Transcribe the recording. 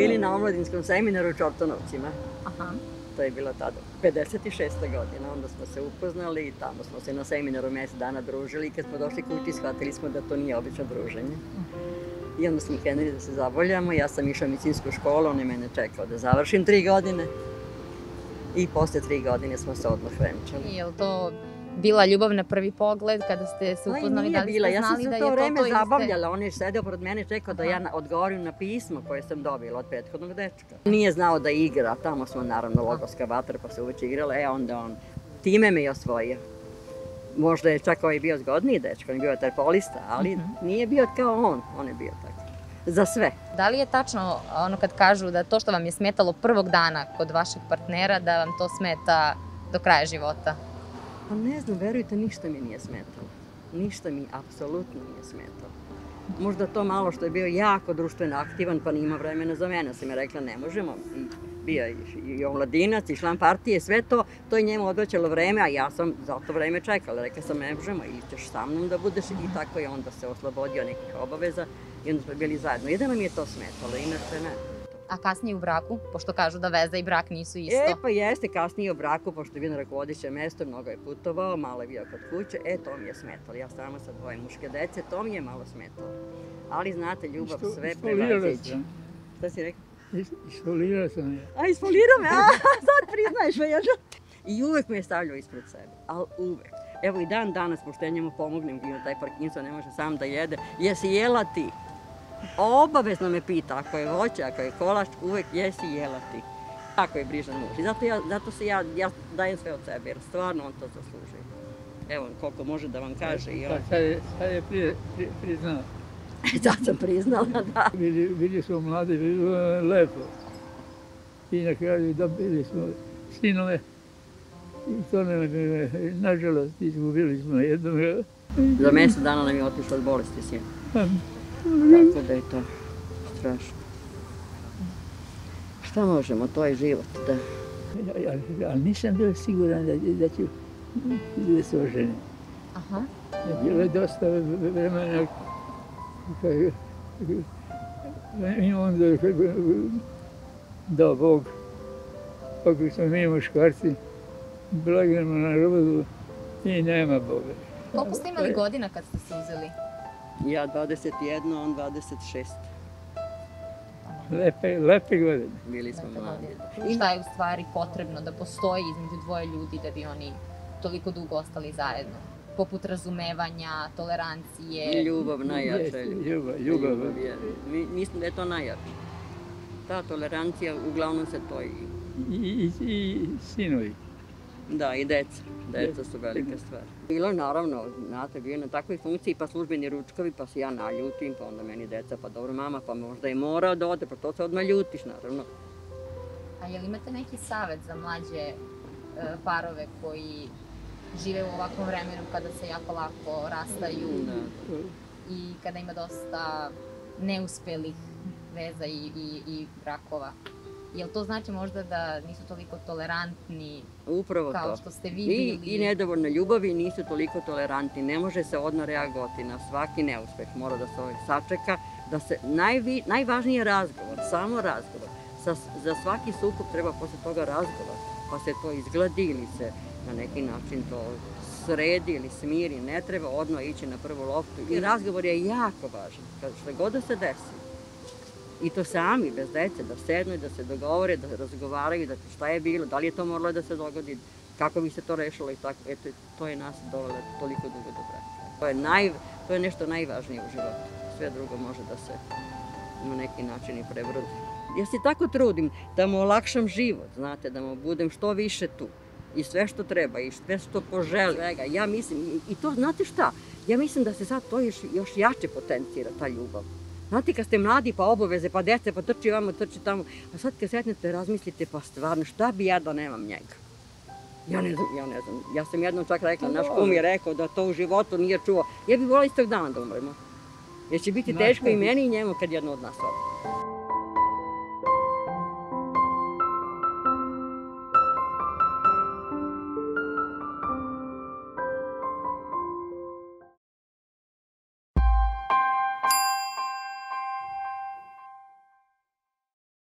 bili na omladinskom seminaru u Čortanovcima. Aha. To je bilo tada, 56. godina, onda smo se upoznali i tamo smo se na seminaru mjesec dana družili i kad smo došli kući shvatili smo da to nije obično druženje. I onda smo krenuli da se zavoljamo, ja sam išla u medicinsku školu, on je mene čekao da završim 3 godine i posle 3 godine smo se odmah venčali. I je li to bila ljubav na prvi pogled kada ste se upoznali, da li ste znali da je to to iste? Ja sam se to vreme zabavljala, on je sedeo pored mene, čekao da ja odgovorim na pismo koje sam dobila od prethodnog dečka. Nije znao da igra, tamo smo naravno Logorska vatra pa se uveć igrala, onda on time me je osvojio. Možda je čak ovaj bio zgodniji dečko, on je bio vaterpolista, ali nije bio kao on je bio tako. Za sve. Da li je tačno ono kad kažu da to što vam je smetalo prvog dana kod vašeg partnera, da vam to smeta do kraja života? Pa ne znam, verujte, ništa mi nije smetalo. Ništa mi apsolutno nije smetalo. Možda to malo što je bio jako društveno aktivan, pa nije imao vremena za mene. Sam je rekla, ne možemo. I bio je i omladinac, i član partije, sve to je njemu odvraćalo vreme, a ja sam za to vreme čekala. Rekla sam, ne možemo, i ćeš sa mnom da budeš. I tako je onda se oslobodio nekih obaveza i onda smo bili zajedno. Jedino mi je to smetalo, inače ne. A kasnije u braku, pošto kažu da veza i brak nisu isto? Pa jeste, kasnije u braku, pošto je bio na rukovodeće mesto, mnogo je putovao, malo je bio kod kuće, to mi je smetalo. Ja sama sa 2 muške dece, to mi je malo smetalo. Ali znate, ljubav sve prevaziđe. Šta si rekao? Isfolirao sam je. A, isfolirao me? Sad priznaješ me, još. I uvek me je stavljao ispred sebe, ali uvek. Evo i dan danas, pošto ja njemu pomognem, ima taj Parkinson, ne može sam da jede, jesi jela ti? Obavezno me pita, ako je voće, ako je kolač, uvek jesi jela ti. Tako je brižan muž. I zato se ja dajem sve od sebe, jer stvarno on to zaslužuje. Evo, koliko može da vam kaže. Sad je priznao. Sad sam priznala, da. Bili smo mladi, bilo je lepo. I na kraju dobili smo sinove. I to nažalost, izgubili smo jednog. Za mjesec dana nam je otišao od bolesti sin. Tako da je to strašno. Šta možemo, to je život, da. Ali nisam bio siguran da ću da se oženim. Bilo je dosta vremena i onda da Bog, kako smo mi muškarci, blagamo na rodu i nema Boga. Koliko ste imali godina kad ste se uzeli? Ja 21, on 26. Lepe godine. Bili smo mladi. I šta je u stvari potrebno da postoji između dvoje ljudi da bi oni toliko dugo ostali zajedno? Poput razumevanja, tolerancije. Ljubav, najjača Ljubav. Mislim da je to najjače. Ta tolerancija, uglavnom se to I sinovi. Da, i deca. Deca su velike stvari. Bilo naravno, znate, bio na takvoj funkciji, pa službeni ručkovi, pa se ja naljutim, pa onda meni deca, pa dobro mama, pa možda je morao da ode, pa to se odmah ljutiš, naravno. A jel imate neki savjet za mlađe parove koji žive u ovakvom vremenu kada se jako lako rastaju i kada ima dosta neuspelih veza i brakova? Jel to znači možda da nisu toliko tolerantni kao što ste vi bili? I nedovoljno ljubavi, nisu toliko tolerantni. Ne može se odmah reagovati na svaki neuspeh. Mora da se sačeka, da se najvažniji je razgovor, samo razgovor. Za svaki sukob treba posle toga razgovor, pa se to izgladi ili se na neki način to sredi ili smiri. Ne treba odmah ići na prvu loptu. I razgovor je jako važan, što god da se desi. I to sami, bez dece, da sednu i da se dogovore, da razgovaraju, da šta je bilo, da li je to moralo da se dogodi, kako bi se to rešilo i tako. Eto, to je nas dovelo toliko dugo do braka. To je nešto najvažnije u životu. Sve drugo može da se na neki način i prebrodi. Ja se tako trudim da mu olakšam život, znate, da mu budem što više tu. I sve što treba, i sve što poželi. Ja mislim, i to, znate šta, ja mislim da se sad to još jače potencira, ta ljubav. Znate, kad ste mladi, pa obaveze, pa dece, pa trči vamo, trči tamo. A sad kad setnete, razmislite, pa stvarno, šta bi ja da nemam njega? Ja ne znam. Ja sam jednom čak rekla, naš kum je rekao da to u životu nije čuo. Ja bih volila istog dana da umremo. Jer će biti teško i meni i njemu kad jedno od nas ode.